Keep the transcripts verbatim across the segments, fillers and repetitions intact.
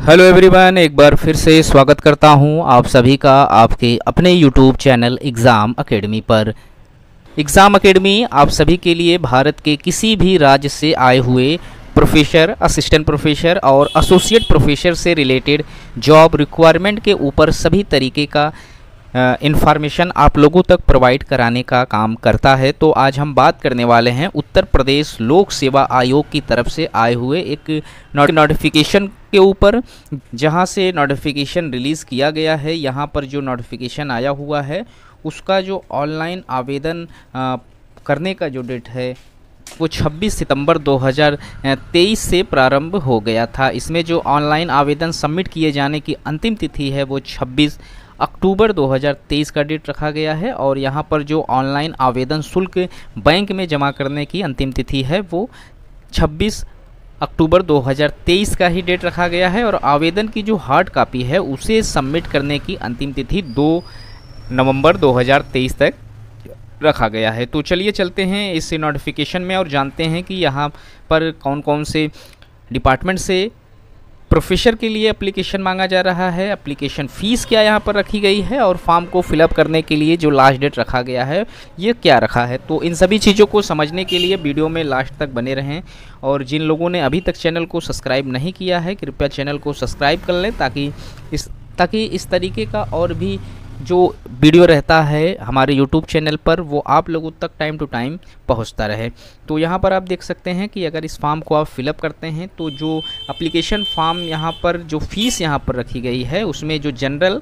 Hello everyone, एक बार फिर से स्वागत करता हूं आप सभी का आपके अपने यूट्यूब चैनल एग्ज़ाम एकेडमी पर। एग्ज़ाम एकेडमी आप सभी के लिए भारत के किसी भी राज्य से आए हुए प्रोफेसर, असिस्टेंट प्रोफेसर और एसोसिएट प्रोफेसर से रिलेटेड जॉब रिक्वायरमेंट के ऊपर सभी तरीके का इंफॉर्मेशन आप लोगों तक प्रोवाइड कराने का काम करता है। तो आज हम बात करने वाले हैं उत्तर प्रदेश लोक सेवा आयोग की तरफ से आए हुए एक नोटिफिकेशन के ऊपर, जहां से नोटिफिकेशन रिलीज़ किया गया है। यहां पर जो नोटिफिकेशन आया हुआ है उसका जो ऑनलाइन आवेदन आ, करने का जो डेट है वो छब्बीस सितंबर दो हज़ार तेईस से प्रारंभ हो गया था। इसमें जो ऑनलाइन आवेदन सबमिट किए जाने की अंतिम तिथि है वो छब्बीस अक्टूबर दो हज़ार तेईस का डेट रखा गया है। और यहाँ पर जो ऑनलाइन आवेदन शुल्क बैंक में जमा करने की अंतिम तिथि है वो छब्बीस अक्टूबर दो हज़ार तेईस का ही डेट रखा गया है। और आवेदन की जो हार्ड कॉपी है उसे सबमिट करने की अंतिम तिथि दो नवंबर दो हज़ार तेईस तक रखा गया है। तो चलिए चलते हैं इस नोटिफिकेशन में और जानते हैं कि यहाँ पर कौन कौन से डिपार्टमेंट से प्रोफेसर के लिए एप्लीकेशन मांगा जा रहा है, एप्लीकेशन फ़ीस क्या यहाँ पर रखी गई है और फॉर्म को फिलअप करने के लिए जो लास्ट डेट रखा गया है ये क्या रखा है। तो इन सभी चीज़ों को समझने के लिए वीडियो में लास्ट तक बने रहें। और जिन लोगों ने अभी तक चैनल को सब्सक्राइब नहीं किया है कृपया चैनल को सब्सक्राइब कर लें ताकि इस ताकि इस तरीके का और भी जो वीडियो रहता है हमारे यूट्यूब चैनल पर वो आप लोगों तक टाइम टू टाइम पहुंचता रहे। तो यहाँ पर आप देख सकते हैं कि अगर इस फॉर्म को आप फिलअप करते हैं तो जो एप्लीकेशन फॉर्म यहाँ पर जो फ़ीस यहाँ पर रखी गई है उसमें जो जनरल,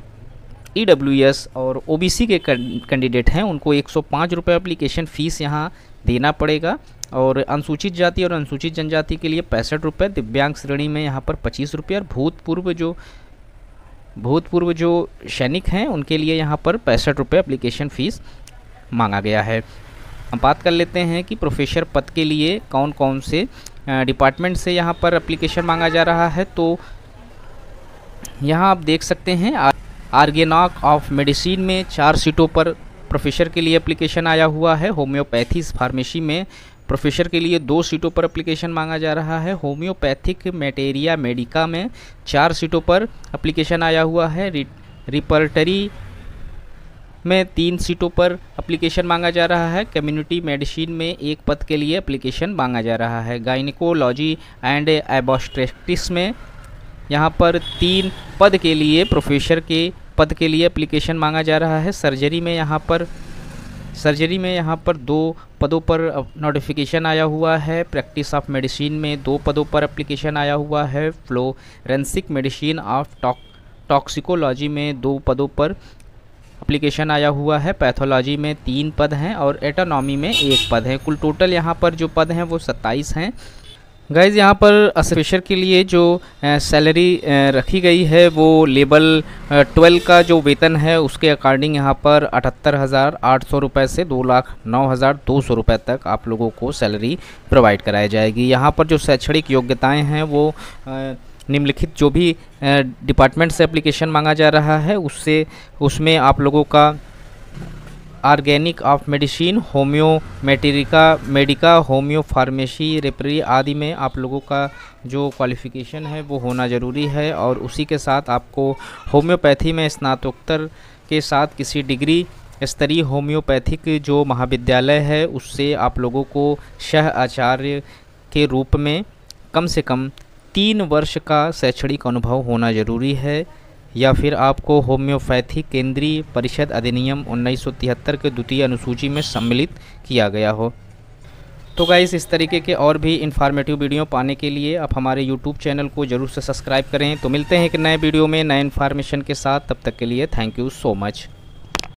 ई डब्ल्यू एस और ओ बी सी के कैंडिडेट हैं उनको एक सौ पाँच रुपये एप्लीकेशन फ़ीस यहाँ देना पड़ेगा। और अनुसूचित जाति और अनुसूचित जनजाति के लिए पैंसठ रुपये, दिव्यांग श्रेणी में यहाँ पर पच्चीस रुपये और भूतपूर्व जो भूतपूर्व जो सैनिक हैं उनके लिए यहाँ पर पैंसठ रुपये एप्लीकेशन फ़ीस मांगा गया है। हम बात कर लेते हैं कि प्रोफेसर पद के लिए कौन कौन से डिपार्टमेंट से यहाँ पर एप्लीकेशन मांगा जा रहा है। तो यहाँ आप देख सकते हैं ऑर्गेनॉक ऑफ मेडिसिन में चार सीटों पर प्रोफेसर के लिए एप्लीकेशन आया हुआ है। होम्योपैथी फार्मेसी में प्रोफेसर के लिए दो सीटों पर एप्लीकेशन मांगा जा रहा है। होम्योपैथिक मैटेरिया मेडिका में चार सीटों पर एप्लीकेशन आया हुआ है। रि, रिपर्टरी में तीन सीटों पर एप्लीकेशन मांगा जा रहा है। कम्युनिटी मेडिसिन में एक पद के लिए एप्लीकेशन मांगा जा रहा है। गायनिकोलॉजी एंड एबॉस्ट्रेटिक्स में यहाँ पर तीन पद के लिए प्रोफेसर के पद के लिए एप्लीकेशन मांगा जा रहा है। सर्जरी में यहाँ पर सर्जरी में यहाँ पर दो पदों पर नोटिफिकेशन आया हुआ है। प्रैक्टिस ऑफ मेडिसिन में दो पदों पर एप्लीकेशन आया हुआ है। Forensic medicine of tox toxicology में दो पदों पर एप्लीकेशन आया हुआ है। पैथोलॉजी में तीन पद हैं और एटोनॉमी में एक पद है। कुल टोटल यहाँ पर जो पद हैं वो सत्ताईस हैं। गाइज़ यहाँ पर प्रोफेसर के लिए जो सैलरी रखी गई है वो लेवल ट्वेल्व का जो वेतन है उसके अकॉर्डिंग यहाँ पर अठहत्तर हज़ार आठ सौ रुपये से दो लाख नौ हज़ार दो सौ रुपये तक आप लोगों को सैलरी प्रोवाइड कराई जाएगी। यहाँ पर जो शैक्षणिक योग्यताएं हैं वो निम्नलिखित जो भी डिपार्टमेंट से एप्लीकेशन मांगा जा रहा है उससे उसमें आप लोगों का organon of medicine, homoeo materia medica, homoeo pharmacy, repertory आदि में आप लोगों का जो क्वालिफ़िकेशन है वो होना ज़रूरी है। और उसी के साथ आपको होम्योपैथी में स्नातकोत्तर के साथ किसी डिग्री स्तरीय होम्योपैथिक जो महाविद्यालय है उससे आप लोगों को सह आचार्य के रूप में कम से कम तीन वर्ष का शैक्षणिक अनुभव होना ज़रूरी है। या फिर आपको होम्योपैथी केंद्रीय परिषद अधिनियम उन्नीस सौ तिहत्तर के द्वितीय अनुसूची में सम्मिलित किया गया हो। तो गाइस इस तरीके के और भी इन्फॉर्मेटिव वीडियो पाने के लिए आप हमारे यूट्यूब चैनल को ज़रूर से सब्सक्राइब करें। तो मिलते हैं एक नए वीडियो में नए इन्फॉर्मेशन के साथ, तब तक के लिए थैंक यू सो मच।